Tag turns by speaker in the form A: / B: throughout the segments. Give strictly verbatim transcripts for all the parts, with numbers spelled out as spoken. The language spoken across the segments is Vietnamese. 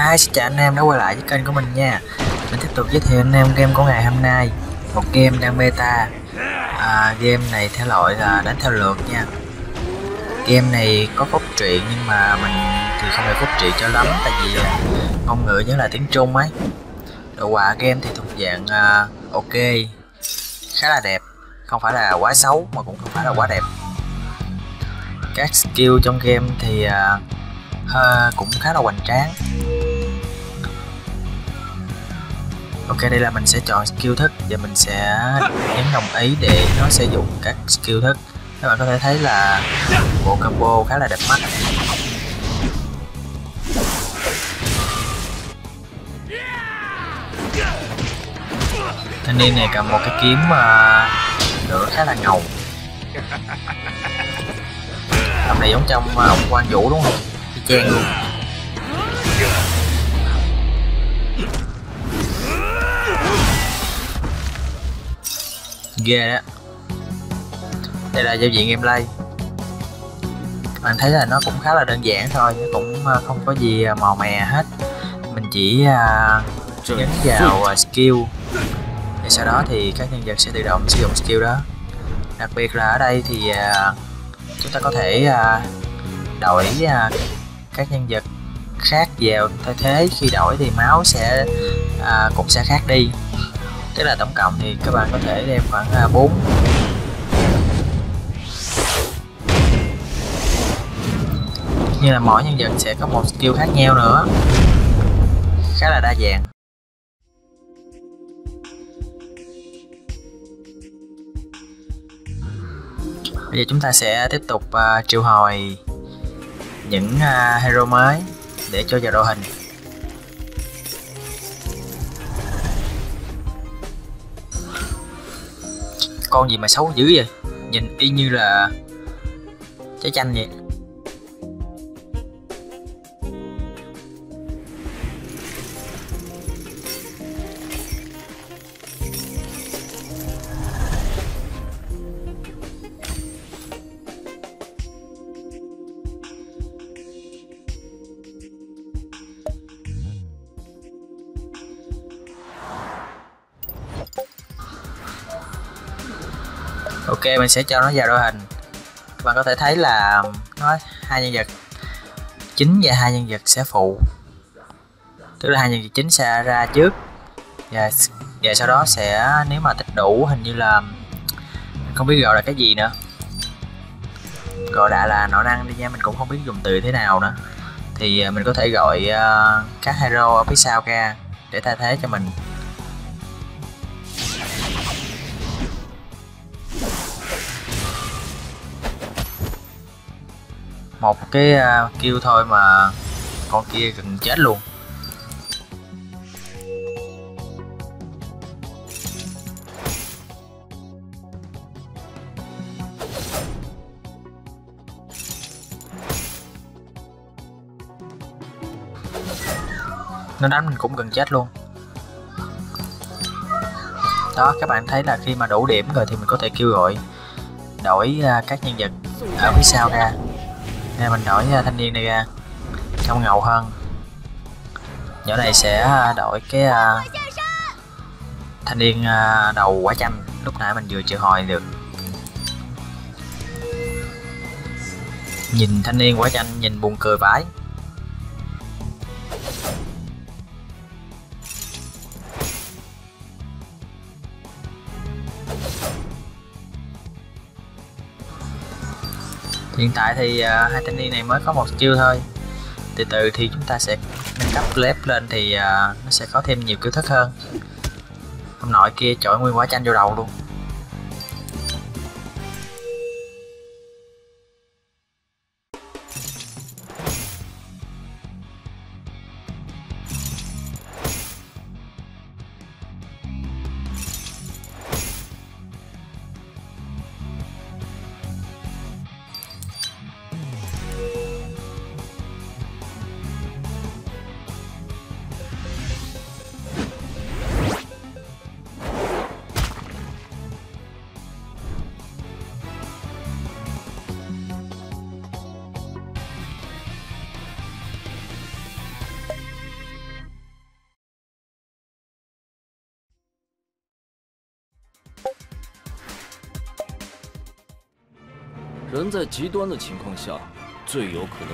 A: Hi, xin chào anh em đã quay lại với kênh của mình nha. Mình tiếp tục giới thiệu anh em game của ngày hôm nay. Một game đang beta. à, Game này thể loại là đánh theo lượt nha. Game này có cốt truyện nhưng mà mình thì không phải cốt truyện cho lắm, tại vì ngôn ngữ vẫn là tiếng Trung ấy. Đồ họa game thì thuộc dạng uh, ok, khá là đẹp, không phải là quá xấu mà cũng không phải là quá đẹp. Các skill trong game thì uh, uh, cũng khá là hoành tráng. Ok, đây là mình sẽ chọn skill thức và mình sẽ nhấn đồng ý để nó sử dụng các skill thức. Các bạn có thể thấy là bộ combo khá là đẹp mắt. Thanh niên này cầm một cái kiếm uh, lửa khá là ngầu. Tầm này giống trong uh, ông Quan Vũ đúng không? Y chang luôn. Ghê đó. Đây là giao diện gameplay. Các bạn thấy là nó cũng khá là đơn giản thôi, nó cũng không có gì màu mè hết. Mình chỉ uh, nhấn vào uh, skill, và sau đó thì các nhân vật sẽ tự động sử dụng skill đó. Đặc biệt là ở đây thì uh, chúng ta có thể uh, đổi uh, các nhân vật khác vào thay thế. Khi đổi thì máu sẽ uh, cũng sẽ khác đi. Tức là tổng cộng thì các bạn có thể đem khoảng bốn. Như là mỗi nhân vật sẽ có một skill khác nhau nữa, khá là đa dạng. Bây giờ chúng ta sẽ tiếp tục uh, triệu hồi những uh, hero mới để cho vào đội hình. Con gì mà xấu dữ vậy, nhìn y như là trái chanh vậy. Ok, mình sẽ cho nó vào đội hình. Các bạn có thể thấy là nó hai nhân vật chính và hai nhân vật sẽ phụ. Tức là hai nhân vật chính sẽ ra trước và, và sau đó sẽ, nếu mà tích đủ, hình như là không biết gọi là cái gì nữa, gọi đại là nội năng đi nha, mình cũng không biết dùng từ thế nào nữa, thì mình có thể gọi uh, các hero ở phía sau ra để thay thế cho mình. Một cái uh, kill thôi mà con kia gần chết luôn. Nó đánh mình cũng gần chết luôn. Đó, các bạn thấy là khi mà đủ điểm rồi thì mình có thể kêu gọi đổi uh, các nhân vật ở phía sau ra. Nên mình đổi uh, thanh niên này ra trông ngầu hơn. Nhỏ này sẽ uh, đổi cái uh, thanh niên uh, đầu quả chanh lúc nãy mình vừa triệu hồi được. Nhìn thanh niên quả chanh nhìn buồn cười vãi. Hiện tại thì uh, hai thanh niên này mới có một skill thôi. Từ từ thì chúng ta sẽ nâng cấp level lên thì uh, nó sẽ có thêm nhiều kiểu thức hơn. Ông nội kia chọi nguyên quả chanh vô đầu luôn.
B: 人在极端的情况下，最有可能。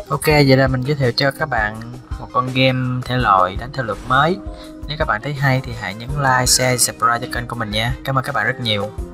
A: Ok, vậy là mình giới thiệu cho các bạn một con game thể loại đánh theo lượt mới. Nếu các bạn thấy hay thì hãy nhấn like, share, subscribe cho kênh của mình nha. Cảm ơn các bạn rất nhiều.